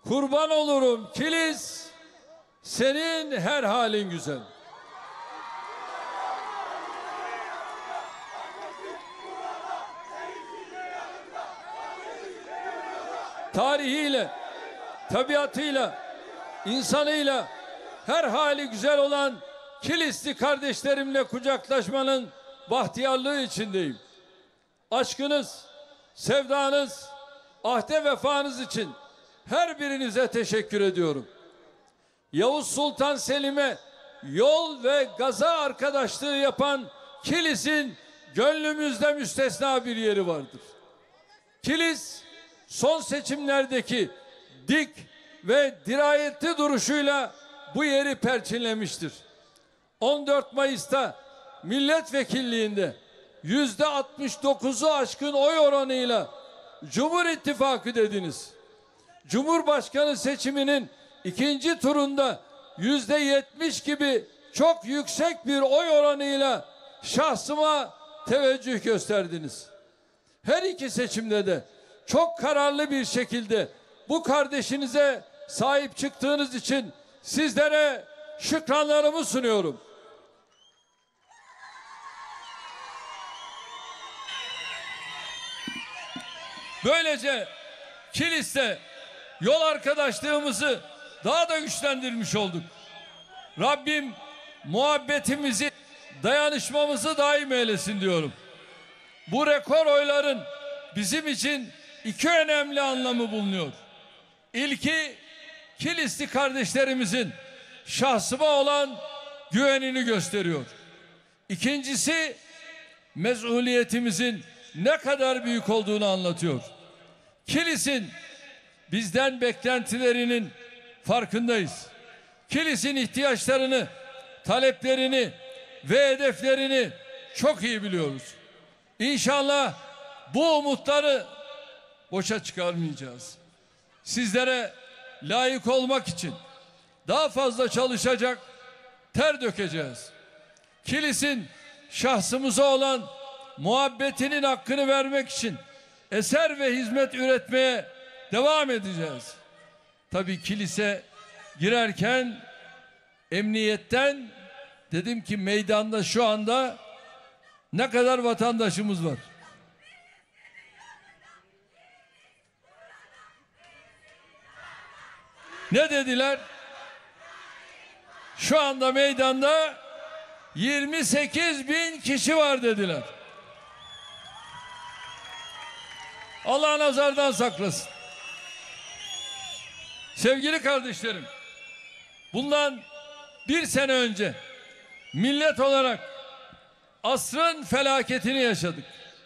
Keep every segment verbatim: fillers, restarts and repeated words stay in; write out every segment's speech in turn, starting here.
Kurban olurum Kilis, senin her halin güzel. Tarihiyle, tabiatıyla, insanıyla her hali güzel olan Kilisli kardeşlerimle kucaklaşmanın bahtiyarlığı içindeyim. Aşkınız, sevdanız, ahde vefanız için her birinize teşekkür ediyorum. Yavuz Sultan Selim'e yol ve gaza arkadaşlığı yapan Kilis'in gönlümüzde müstesna bir yeri vardır. Kilis, son seçimlerdeki dik ve dirayetli duruşuyla bu yeri perçinlemiştir. on dört Mayıs'ta milletvekilliğinde yüzde altmış dokuzu aşkın oy oranıyla Cumhur İttifakı dediniz. Cumhurbaşkanı seçiminin ikinci turunda yüzde yetmiş gibi çok yüksek bir oy oranıyla şahsıma teveccüh gösterdiniz. Her iki seçimde de çok kararlı bir şekilde bu kardeşinize sahip çıktığınız için sizlere şükranlarımı sunuyorum. Böylece Kilis'te yol arkadaşlığımızı daha da güçlendirmiş olduk. Rabbim muhabbetimizi, dayanışmamızı daim eylesin diyorum. Bu rekor oyların bizim için iki önemli anlamı bulunuyor. İlki, Kilisli kardeşlerimizin şahsıma olan güvenini gösteriyor. İkincisi, mesuliyetimizin ne kadar büyük olduğunu anlatıyor. Kilis'in bizden beklentilerinin farkındayız. Kilis'in ihtiyaçlarını, taleplerini ve hedeflerini çok iyi biliyoruz. İnşallah bu umutları boşa çıkarmayacağız. Sizlere layık olmak için daha fazla çalışacak, ter dökeceğiz. Kilis'in şahsımıza olan muhabbetinin hakkını vermek için eser ve hizmet üretmeye devam edeceğiz. Tabii Kilis'e girerken emniyetten dedim ki meydanda şu anda ne kadar vatandaşımız var? Ne dediler? Şu anda meydanda yirmi sekiz bin kişi var dediler. Allah nazardan saklasın. Sevgili kardeşlerim, bundan bir sene önce millet olarak asrın felaketini yaşadık.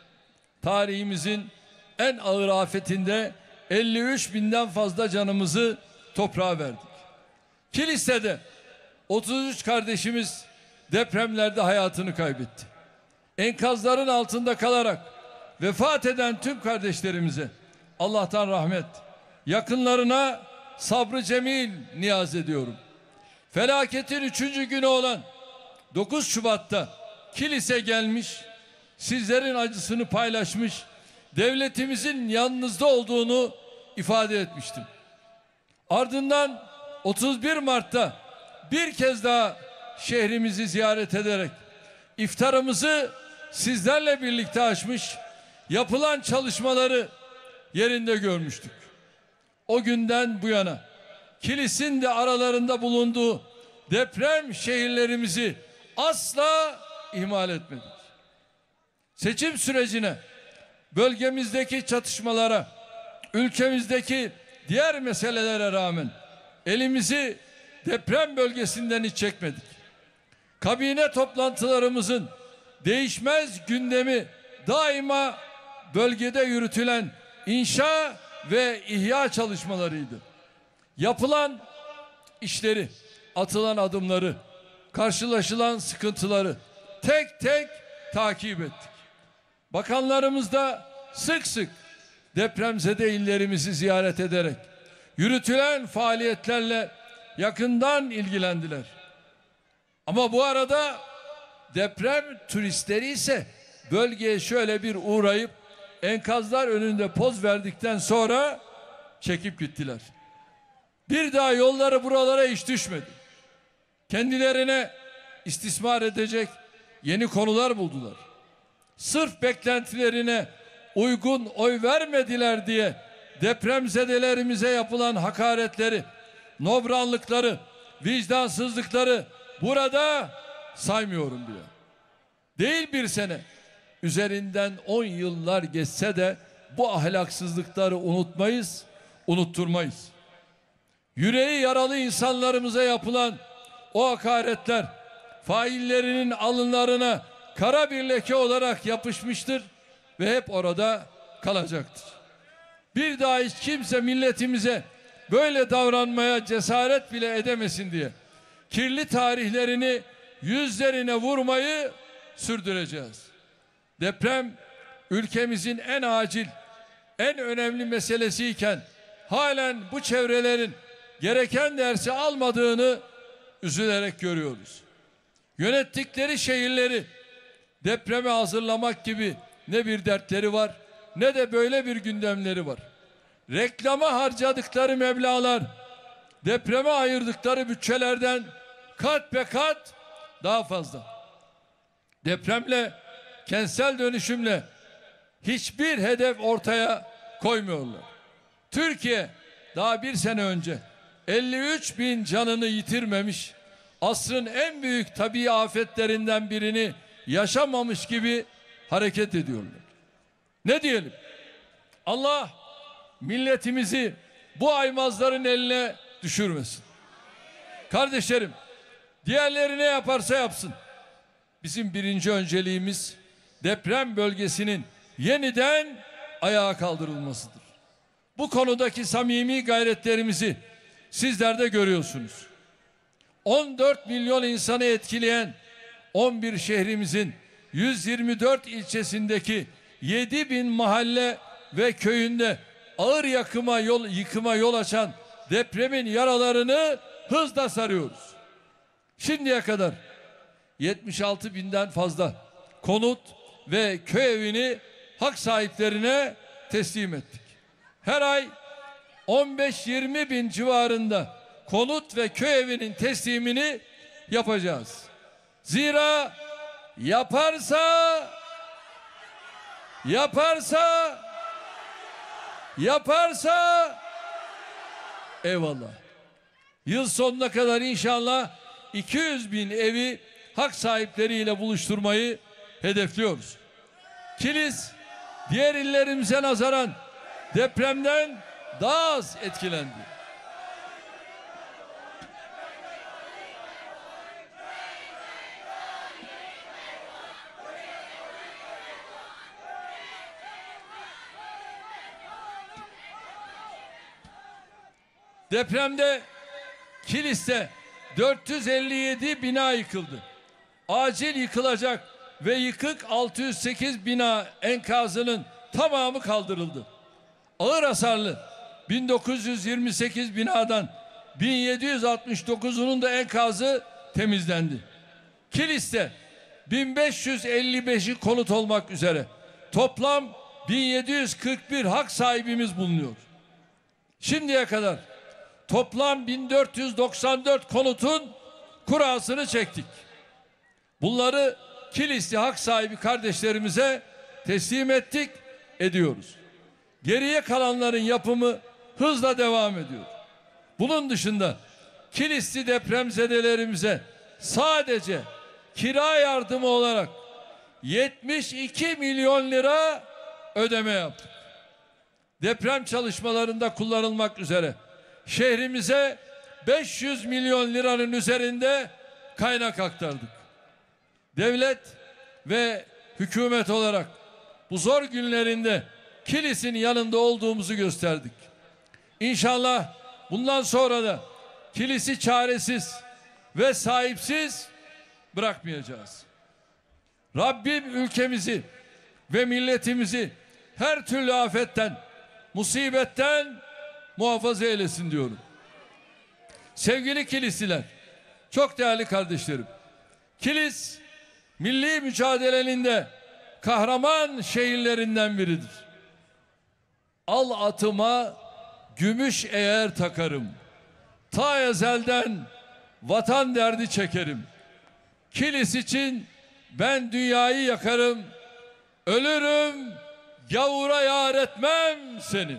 Tarihimizin en ağır afetinde elli üç binden fazla canımızı toprağa verdik. Kilis'te de otuz üç kardeşimiz depremlerde hayatını kaybetti. Enkazların altında kalarak vefat eden tüm kardeşlerimize Allah'tan rahmet, yakınlarına sabrı cemil niyaz ediyorum. Felaketin üçüncü günü olan dokuz Şubat'ta Kilis'e gelmiş, sizlerin acısını paylaşmış, devletimizin yanınızda olduğunu ifade etmiştim. Ardından otuz bir Mart'ta bir kez daha şehrimizi ziyaret ederek iftarımızı sizlerle birlikte açmış, yapılan çalışmaları yerinde görmüştük. O günden bu yana Kilis'in de aralarında bulunduğu deprem şehirlerimizi asla ihmal etmedik. Seçim sürecine, bölgemizdeki çatışmalara, ülkemizdeki diğer meselelere rağmen elimizi deprem bölgesinden hiç çekmedik. Kabine toplantılarımızın değişmez gündemi daima bölgede yürütülen inşa ve ihya çalışmalarıydı. Yapılan işleri, atılan adımları, karşılaşılan sıkıntıları tek tek takip ettik. Bakanlarımız da sık sık depremzede illerimizi ziyaret ederek yürütülen faaliyetlerle yakından ilgilendiler. Ama bu arada deprem turistleri ise bölgeye şöyle bir uğrayıp enkazlar önünde poz verdikten sonra çekip gittiler. Bir daha yolları buralara hiç düşmedi. Kendilerine istismar edecek yeni konular buldular. Sırf beklentilerine uygun oy vermediler diye depremzedelerimize yapılan hakaretleri, nobranlıkları, vicdansızlıkları burada saymıyorum bile. Değil bir sene, üzerinden on yıllar geçse de bu ahlaksızlıkları unutmayız, unutturmayız. Yüreği yaralı insanlarımıza yapılan o hakaretler faillerinin alınlarına kara bir leke olarak yapışmıştır ve hep orada kalacaktır. Bir daha hiç kimse milletimize böyle davranmaya cesaret bile edemesin diye kirli tarihlerini yüzlerine vurmayı sürdüreceğiz. Deprem ülkemizin en acil, en önemli meselesiyken halen bu çevrelerin gereken dersi almadığını üzülerek görüyoruz. Yönettikleri şehirleri depreme hazırlamak gibi ne bir dertleri var ne de böyle bir gündemleri var. Reklama harcadıkları meblağlar depreme ayırdıkları bütçelerden kat be kat daha fazla. Depremle, kentsel dönüşümle hiçbir hedef ortaya koymuyorlar. Türkiye daha bir sene önce elli üç bin canını yitirmemiş, asrın en büyük tabii afetlerinden birini yaşamamış gibi hareket ediyorlar. Ne diyelim? Allah milletimizi bu aymazların eline düşürmesin. Kardeşlerim, diğerleri ne yaparsa yapsın. Bizim birinci önceliğimiz deprem bölgesinin yeniden ayağa kaldırılmasıdır. Bu konudaki samimi gayretlerimizi sizler de görüyorsunuz. on dört milyon insanı etkileyen on bir şehrimizin yüz yirmi dört ilçesindeki yedi bin mahalle ve köyünde ağır yakıma yol, yıkıma yol açan depremin yaralarını hızla sarıyoruz. Şimdiye kadar yetmiş altı binden fazla konut ve köy evini hak sahiplerine teslim ettik. Her ay on beş yirmi bin civarında konut ve köy evinin teslimini yapacağız. Zira yaparsa yaparsa yaparsa eyvallah. Yıl sonuna kadar inşallah iki yüz bin evi hak sahipleriyle buluşturmayı hedefliyoruz. Kilis diğer illerimize nazaran depremden daha az etkilendi. Depremde Kilis'te dört yüz elli yedi bina yıkıldı. Acil yıkılacak ve yıkık altı yüz sekiz bina enkazının tamamı kaldırıldı. Ağır hasarlı bin dokuz yüz yirmi sekiz binadan bin yedi yüz altmış dokuzunun da enkazı temizlendi. Kilis'te bin beş yüz elli beşi konut olmak üzere toplam bin yedi yüz kırk bir hak sahibimiz bulunuyor. Şimdiye kadar toplam bin dört yüz doksan dört konutun kurasını çektik. Bunları Kilisli hak sahibi kardeşlerimize teslim ettik, ediyoruz. Geriye kalanların yapımı hızla devam ediyor. Bunun dışında Kilisli depremzedelerimize sadece kira yardımı olarak yetmiş iki milyon lira ödeme yaptık. Deprem çalışmalarında kullanılmak üzere şehrimize beş yüz milyon liranın üzerinde kaynak aktardık. Devlet ve hükümet olarak bu zor günlerinde Kilis'in yanında olduğumuzu gösterdik. İnşallah bundan sonra da Kilis'i çaresiz ve sahipsiz bırakmayacağız. Rabbim ülkemizi ve milletimizi her türlü afetten, musibetten muhafaza eylesin diyorum. Sevgili Kilisliler, çok değerli kardeşlerim, Kilis milli mücadelenin de kahraman şehirlerinden biridir. Al atıma gümüş eğer takarım, ta ezelden vatan derdi çekerim. Kilis için ben dünyayı yakarım. Ölürüm, gavura yar etmem seni.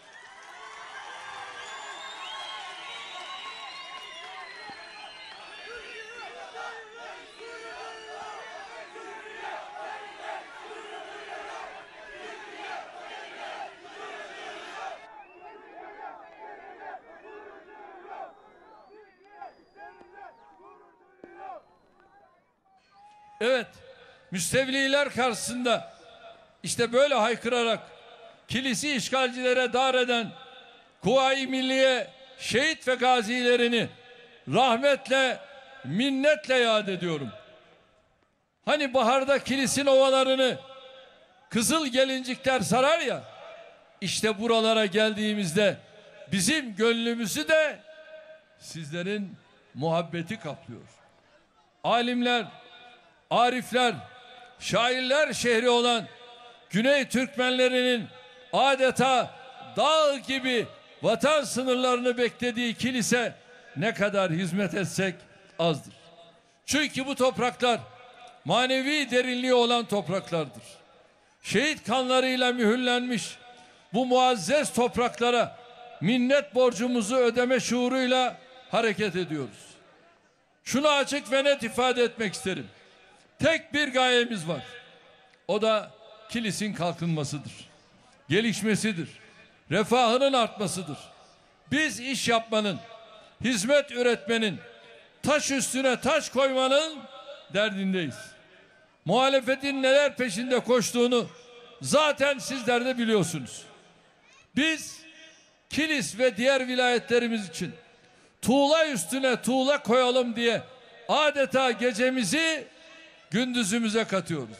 Evet, müstevliler karşısında işte böyle haykırarak kilisi işgalcilere dar eden Kuvayi Milliye şehit ve gazilerini rahmetle, minnetle yad ediyorum. Hani baharda kilisin ovalarını kızıl gelincikler sarar ya, işte buralara geldiğimizde bizim gönlümüzü de sizlerin muhabbeti kaplıyor. Alimler, arifler, şairler şehri olan Güney Türkmenlerinin adeta dağ gibi vatan sınırlarını beklediği kilise ne kadar hizmet etsek azdır. Çünkü bu topraklar manevi derinliği olan topraklardır. Şehit kanlarıyla mühürlenmiş bu muazzez topraklara minnet borcumuzu ödeme şuuruyla hareket ediyoruz. Şunu açık ve net ifade etmek isterim. Tek bir gayemiz var. O da kilisin kalkınmasıdır. Gelişmesidir. Refahının artmasıdır. Biz iş yapmanın, hizmet üretmenin, taş üstüne taş koymanın derdindeyiz. Muhalefetin neler peşinde koştuğunu zaten sizler de biliyorsunuz. Biz Kilis ve diğer vilayetlerimiz için tuğla üstüne tuğla koyalım diye adeta gecemizi gündüzümüze katıyoruz.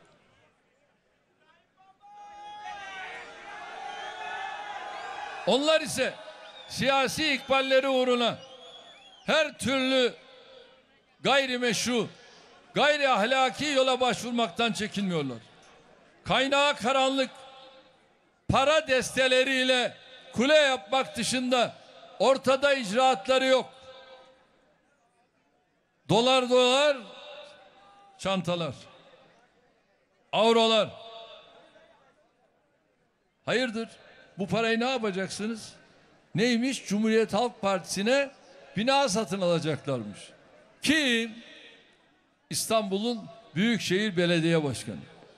Onlar ise siyasi ikballeri uğruna her türlü gayrimeşru, gayri ahlaki yola başvurmaktan çekinmiyorlar. Kaynağı karanlık, para desteleriyle kule yapmak dışında ortada icraatları yok. Dolar dolar çantalar, avrolar. Hayırdır? Bu parayı ne yapacaksınız? Neymiş? Cumhuriyet Halk Partisi'ne bina satın alacaklarmış. Kim? İstanbul'un Büyükşehir Belediye Başkanı.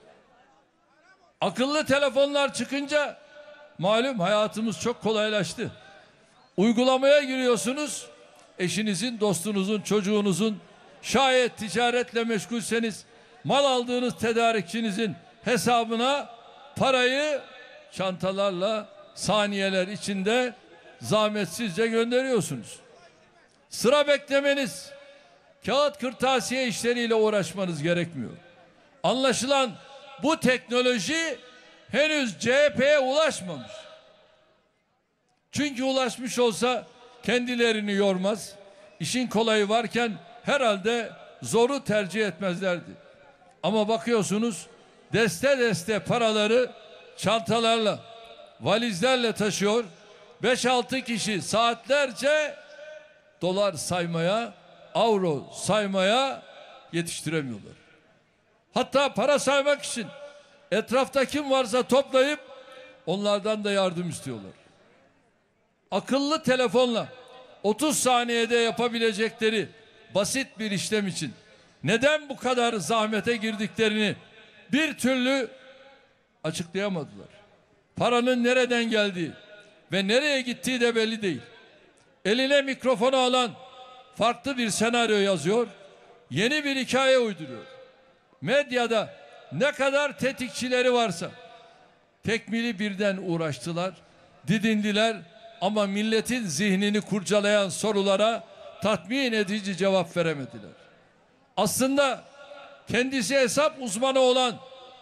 Akıllı telefonlar çıkınca malum hayatımız çok kolaylaştı. Uygulamaya giriyorsunuz. Eşinizin, dostunuzun, çocuğunuzun, şayet ticaretle meşgulseniz mal aldığınız tedarikçinizin hesabına parayı çantalarla saniyeler içinde zahmetsizce gönderiyorsunuz. Sıra beklemeniz, kağıt kırtasiye işleriyle uğraşmanız gerekmiyor. Anlaşılan bu teknoloji henüz C H P'ye ulaşmamış. Çünkü ulaşmış olsa kendilerini yormaz, işin kolayı varken herhalde zoru tercih etmezlerdi. Ama bakıyorsunuz deste deste paraları çantalarla, valizlerle taşıyor. Beş altı kişi saatlerce dolar saymaya, avro saymaya yetiştiremiyorlar. Hatta para saymak için etrafta kim varsa toplayıp onlardan da yardım istiyorlar. Akıllı telefonla otuz saniyede yapabilecekleri basit bir işlem için neden bu kadar zahmete girdiklerini bir türlü açıklayamadılar. Paranın nereden geldiği ve nereye gittiği de belli değil. Eline mikrofonu alan farklı bir senaryo yazıyor, yeni bir hikaye uyduruyor. Medyada ne kadar tetikçileri varsa tekmili birden uğraştılar, didindiler ama milletin zihnini kurcalayan sorulara tatmin edici cevap veremediler. Aslında kendisi hesap uzmanı olan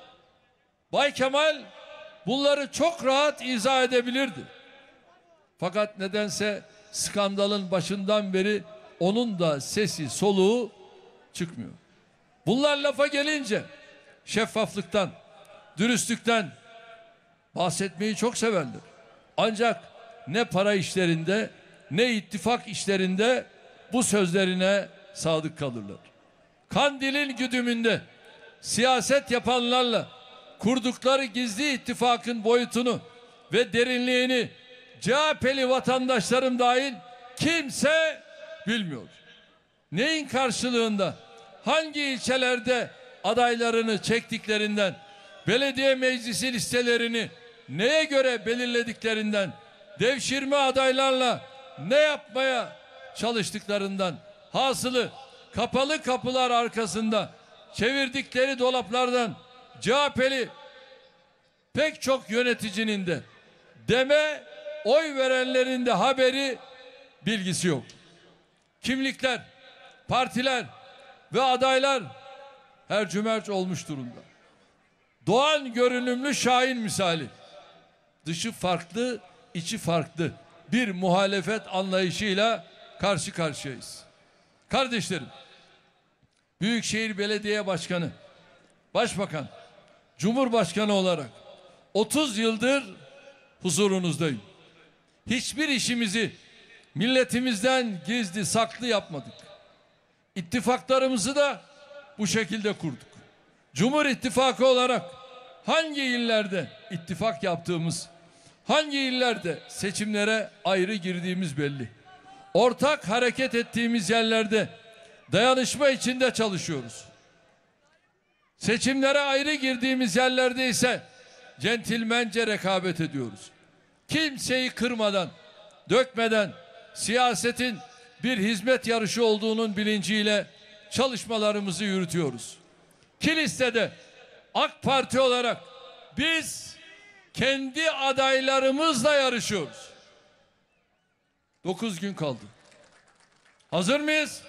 Bay Kemal bunları çok rahat izah edebilirdi. Fakat nedense skandalın başından beri onun da sesi soluğu çıkmıyor. Bunlar lafa gelince şeffaflıktan, dürüstlükten bahsetmeyi çok severler. Ancak ne para işlerinde ne ittifak işlerinde bu sözlerine sadık kalırlar. Kandil'in güdümünde siyaset yapanlarla kurdukları gizli ittifakın boyutunu ve derinliğini C H P'li vatandaşlarım dahil kimse bilmiyor. Neyin karşılığında, hangi ilçelerde adaylarını çektiklerinden, belediye meclisi listelerini neye göre belirlediklerinden, devşirme adaylarla ne yapmaya çalıştıklarından, hasılı kapalı kapılar arkasında çevirdikleri dolaplardan C H P'li pek çok yöneticinin de deme oy verenlerin de haberi, bilgisi yok. Kimlikler, partiler ve adaylar hercümerç olmuş durumda. Doğan görünümlü Şahin misali. Dışı farklı, içi farklı bir muhalefet anlayışıyla karşı karşıyayız. Kardeşlerim, Büyükşehir Belediye Başkanı, Başbakan, Cumhurbaşkanı olarak otuz yıldır huzurunuzdayım. Hiçbir işimizi milletimizden gizli saklı yapmadık. İttifaklarımızı da bu şekilde kurduk. Cumhur İttifakı olarak hangi illerde ittifak yaptığımız, hangi illerde seçimlere ayrı girdiğimiz belli. Ortak hareket ettiğimiz yerlerde dayanışma içinde çalışıyoruz. Seçimlere ayrı girdiğimiz yerlerde ise centilmence rekabet ediyoruz. Kimseyi kırmadan, dökmeden, siyasetin bir hizmet yarışı olduğunun bilinciyle çalışmalarımızı yürütüyoruz. Kilis'te de AK Parti olarak biz kendi adaylarımızla yarışıyoruz. Dokuz gün kaldı. Hazır mıyız?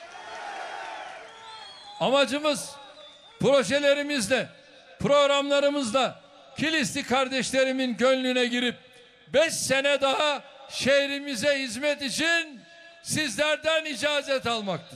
Amacımız projelerimizle, programlarımızla Kilisli kardeşlerimin gönlüne girip beş sene daha şehrimize hizmet için sizlerden icazet almaktır.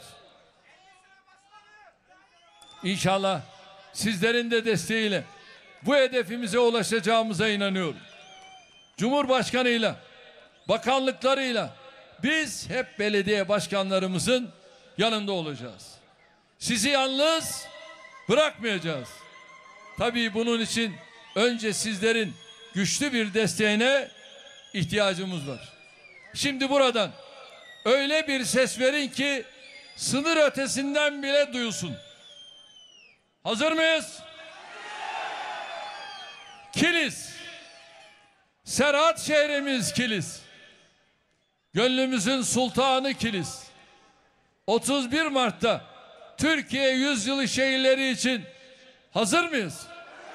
İnşallah sizlerin de desteğiyle bu hedefimize ulaşacağımıza inanıyorum. Cumhurbaşkanıyla, bakanlıklarıyla biz hep belediye başkanlarımızın yanında olacağız. Sizi yalnız bırakmayacağız. Tabii bunun için önce sizlerin güçlü bir desteğine ihtiyacımız var. Şimdi buradan öyle bir ses verin ki sınır ötesinden bile duyulsun. Hazır mıyız? Kilis. Serhat şehrimiz Kilis. Gönlümüzün sultanı Kilis. otuz bir Mart'ta Türkiye Yüzyılı şehirleri için hazır mıyız?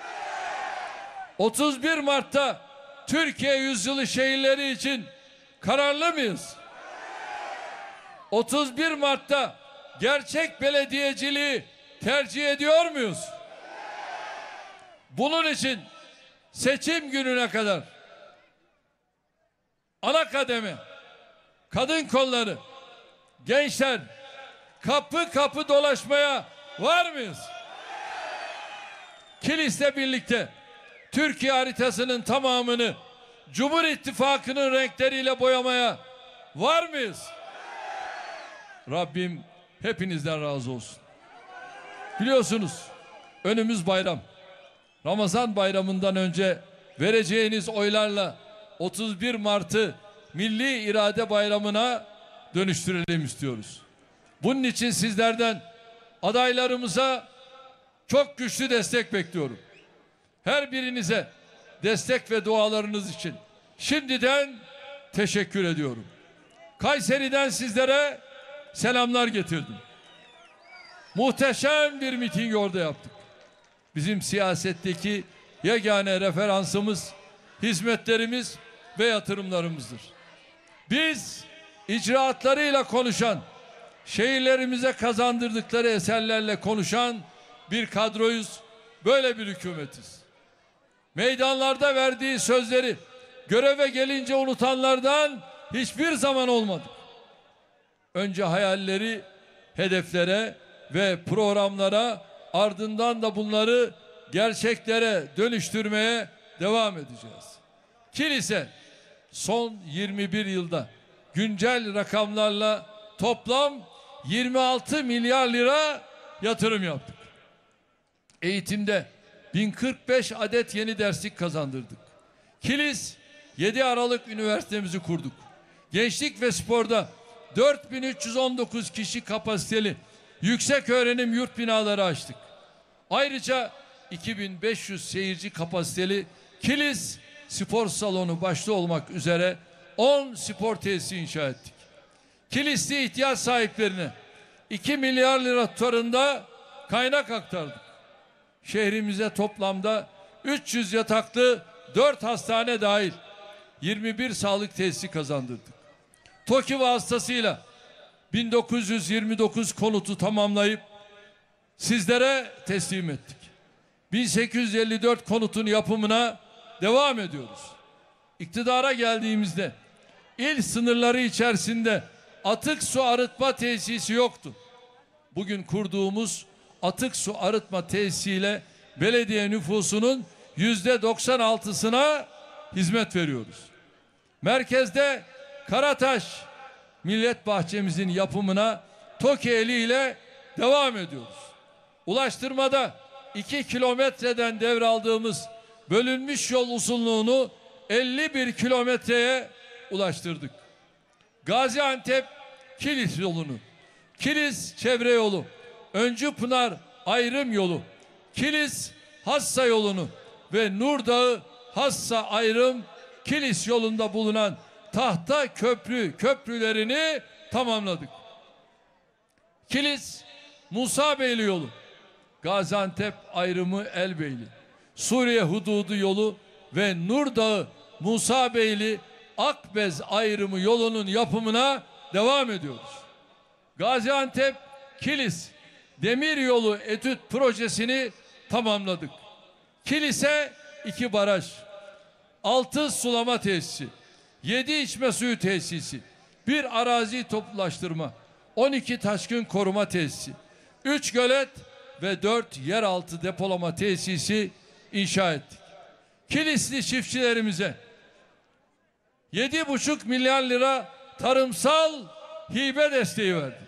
otuz bir Mart'ta Türkiye Yüzyılı şehirleri için kararlı mıyız? otuz bir Mart'ta gerçek belediyeciliği tercih ediyor muyuz? Bunun için seçim gününe kadar ana kademe, kadın kolları, gençler kapı kapı dolaşmaya var mıyız? Kilis'le birlikte Türkiye haritasının tamamını Cumhur İttifakı'nın renkleriyle boyamaya var mıyız? Rabbim hepinizden razı olsun. Biliyorsunuz önümüz bayram. Ramazan bayramından önce vereceğiniz oylarla otuz bir Mart'ı Milli İrade Bayramı'na dönüştürelim istiyoruz. Bunun için sizlerden adaylarımıza çok güçlü destek bekliyorum. Her birinize destek ve dualarınız için şimdiden teşekkür ediyorum. Kayseri'den sizlere selamlar getirdim. Muhteşem bir miting orada yaptık. Bizim siyasetteki yegane referansımız hizmetlerimiz ve yatırımlarımızdır. Biz icraatlarıyla konuşan, şehirlerimize kazandırdıkları eserlerle konuşan bir kadroyuz, böyle bir hükümetiz. Meydanlarda verdiği sözleri göreve gelince unutanlardan hiçbir zaman olmadık. Önce hayalleri, hedeflere ve programlara, ardından da bunları gerçeklere dönüştürmeye devam edeceğiz. Kilise son yirmi bir yılda güncel rakamlarla toplam yirmi altı milyar lira yatırım yaptık. Eğitimde bin kırk beş adet yeni derslik kazandırdık. Kilis yedi Aralık Üniversitemizi kurduk. Gençlik ve sporda dört bin üç yüz on dokuz kişi kapasiteli yüksek öğrenim yurt binaları açtık. Ayrıca iki bin beş yüz seyirci kapasiteli Kilis spor salonu başta olmak üzere on spor tesisi inşa ettik. Kilisli ihtiyaç sahiplerine iki milyar lira tutarında kaynak aktardık. Şehrimize toplamda üç yüz yataklı dört hastane dahil yirmi bir sağlık tesisi kazandırdık. TOKİ vasıtasıyla bin dokuz yüz yirmi dokuz konutu tamamlayıp sizlere teslim ettik. bin sekiz yüz elli dört konutun yapımına devam ediyoruz. İktidara geldiğimizde il sınırları içerisinde atık su arıtma tesisi yoktu. Bugün kurduğumuz atık su arıtma tesisiyle belediye nüfusunun yüzde doksan altısına hizmet veriyoruz. Merkezde Karataş Millet Bahçemizin yapımına TOKİ eliyle devam ediyoruz. Ulaştırmada iki kilometreden devraldığımız bölünmüş yol uzunluğunu elli bir kilometreye ulaştırdık. Gaziantep Kilis yolunu, Kilis çevre yolu, Öncüpınar ayrım yolu, Kilis Hassa yolunu ve Nurdağı Hassa ayrım Kilis yolunda bulunan tahta köprü köprülerini tamamladık. Kilis Musabeyli yolu, Gaziantep ayrımı Elbeyli, Suriye hududu yolu ve Nurdağı Musabeyli Akbez ayrımı yolunun yapımına devam ediyoruz. Gaziantep Kilis demir yolu etüt projesini tamamladık. Kilis'e iki baraj, altı sulama tesisi, yedi içme suyu tesisi, bir arazi toplulaştırma, on iki taşkın koruma tesisi, üç gölet ve dört yeraltı depolama tesisi inşa ettik. Kilisli çiftçilerimize yedi buçuk milyar lira tarımsal hibe desteği verdik.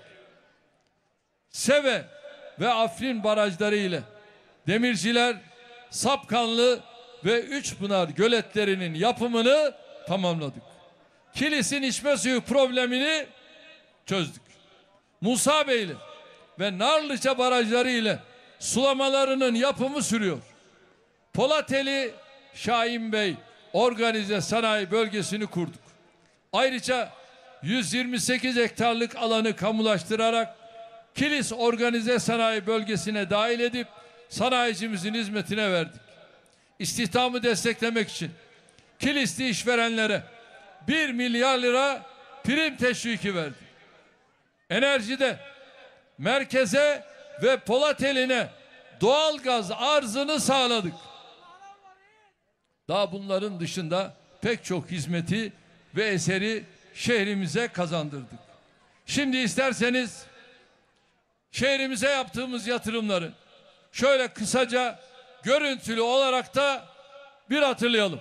Seve ve Afrin barajları ile Demirciler, Sapkanlı ve Üçpınar göletlerinin yapımını tamamladık. Kilis'in içme suyu problemini çözdük. Musabeyli ve Narlıca barajları ile sulamalarının yapımı sürüyor. Polateli Şahin Bey organize sanayi bölgesini kurduk. Ayrıca yüz yirmi sekiz hektarlık alanı kamulaştırarak Kilis organize sanayi bölgesine dahil edip sanayicimizin hizmetine verdik. İstihdamı desteklemek için Kilisli işverenlere bir milyar lira prim teşviki verdik. Enerjide merkeze ve Polateli'ne doğalgaz arzını sağladık. Daha bunların dışında pek çok hizmeti ve eseri şehrimize kazandırdık. Şimdi isterseniz şehrimize yaptığımız yatırımları şöyle kısaca görüntülü olarak da bir hatırlayalım.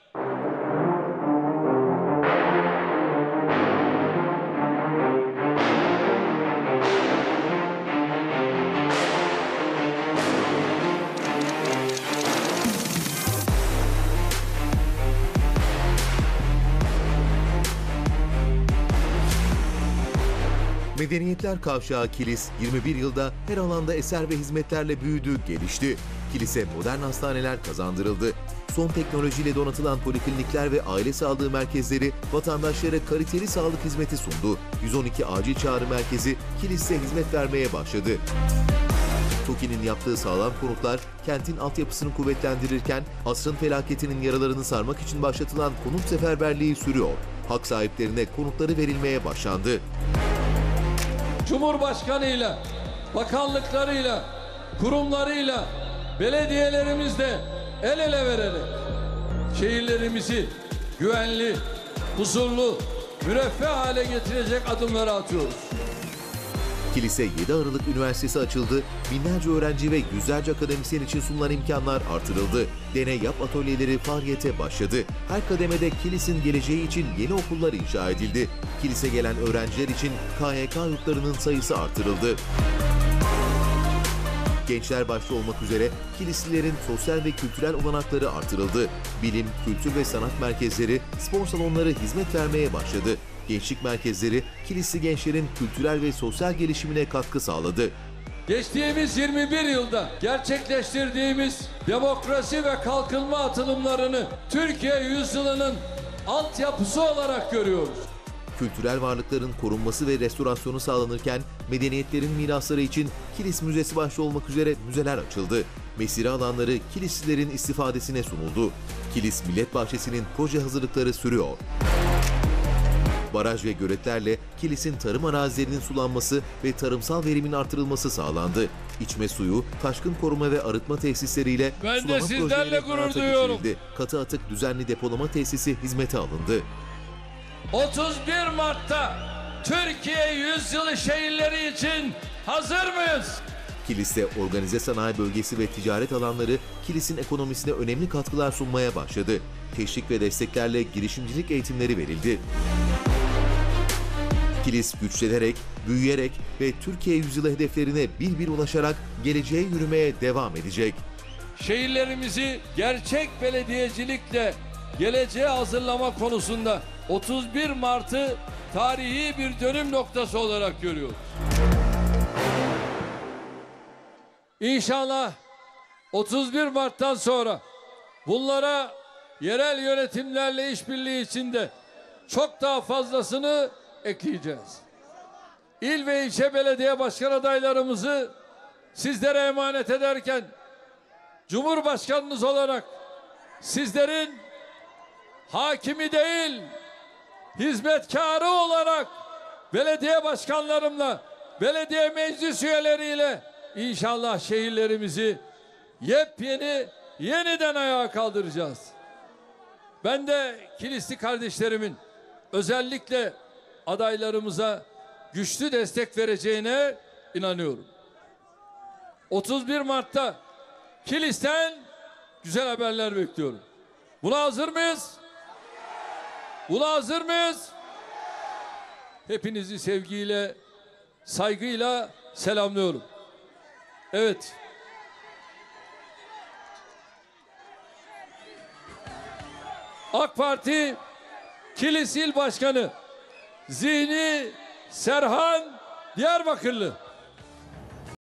Medeniyetler Kavşağı Kilis yirmi bir yılda her alanda eser ve hizmetlerle büyüdü, gelişti. Kilis'e modern hastaneler kazandırıldı. Son teknolojiyle donatılan poliklinikler ve aile sağlığı merkezleri vatandaşlara kaliteli sağlık hizmeti sundu. yüz on iki Acil Çağrı Merkezi Kilis'e hizmet vermeye başladı. TOKİ'nin yaptığı sağlam konutlar kentin altyapısını kuvvetlendirirken asrın felaketinin yaralarını sarmak için başlatılan konut seferberliği sürüyor. Hak sahiplerine konutları verilmeye başlandı. Cumhurbaşkanıyla, bakanlıklarıyla, kurumlarıyla, belediyelerimizle el ele vererek şehirlerimizi güvenli, huzurlu, müreffeh hale getirecek adımları atıyoruz. Kilise yedi Aralık Üniversitesi açıldı, binlerce öğrenci ve yüzlerce akademisyen için sunulan imkanlar artırıldı. Deney Yap atölyeleri faaliyete başladı. Her kademede Kilis'in geleceği için yeni okullar inşa edildi. Kilise gelen öğrenciler için K Y K yurtlarının sayısı artırıldı. Gençler başta olmak üzere Kilislilerin sosyal ve kültürel olanakları artırıldı. Bilim, kültür ve sanat merkezleri, spor salonları hizmet vermeye başladı. Gençlik merkezleri Kilisli gençlerin kültürel ve sosyal gelişimine katkı sağladı. Geçtiğimiz yirmi bir yılda gerçekleştirdiğimiz demokrasi ve kalkınma atılımlarını Türkiye yüzyılının altyapısı olarak görüyoruz. Kültürel varlıkların korunması ve restorasyonu sağlanırken medeniyetlerin mirasları için Kilis Müzesi başta olmak üzere müzeler açıldı. Mesire alanları Kilislilerin istifadesine sunuldu. Kilis Millet Bahçesi'nin proje hazırlıkları sürüyor. Baraj ve göletlerle Kilis'in tarım arazilerinin sulanması ve tarımsal verimin artırılması sağlandı. İçme suyu, taşkın koruma ve arıtma tesisleriyle Ben sulama de sizlerle projeleri gurur hayata duyuyorum. geçirildi. Katı atık düzenli depolama tesisi hizmete alındı. otuz bir Mart'ta Türkiye yüzyılı şehirleri için hazır mıyız? Kilis'te organize sanayi bölgesi ve ticaret alanları Kilis'in ekonomisine önemli katkılar sunmaya başladı. Teşvik ve desteklerle girişimcilik eğitimleri verildi. Kilis güçlenerek, büyüyerek ve Türkiye yüzyılı hedeflerine bir bir ulaşarak geleceğe yürümeye devam edecek. Şehirlerimizi gerçek belediyecilikle geleceğe hazırlama konusunda otuz bir Mart'ı tarihi bir dönüm noktası olarak görüyoruz. İnşallah otuz bir Mart'tan sonra bunlara yerel yönetimlerle işbirliği içinde çok daha fazlasını ekleyeceğiz. İl ve ilçe belediye başkan adaylarımızı sizlere emanet ederken Cumhurbaşkanınız olarak sizlerin hakimi değil, hizmetkarı olarak belediye başkanlarımla, belediye meclis üyeleriyle inşallah şehirlerimizi yepyeni, yeniden ayağa kaldıracağız. Ben de Kilisli kardeşlerimin özellikle adaylarımıza güçlü destek vereceğine inanıyorum. otuz bir Mart'ta Kilis'ten güzel haberler bekliyorum. Buna hazır mıyız? Buna hazır mıyız? Hepinizi sevgiyle, saygıyla selamlıyorum. Evet. AK Parti Kilis İl Başkanı Zihni Serhan Diyarbakırlı.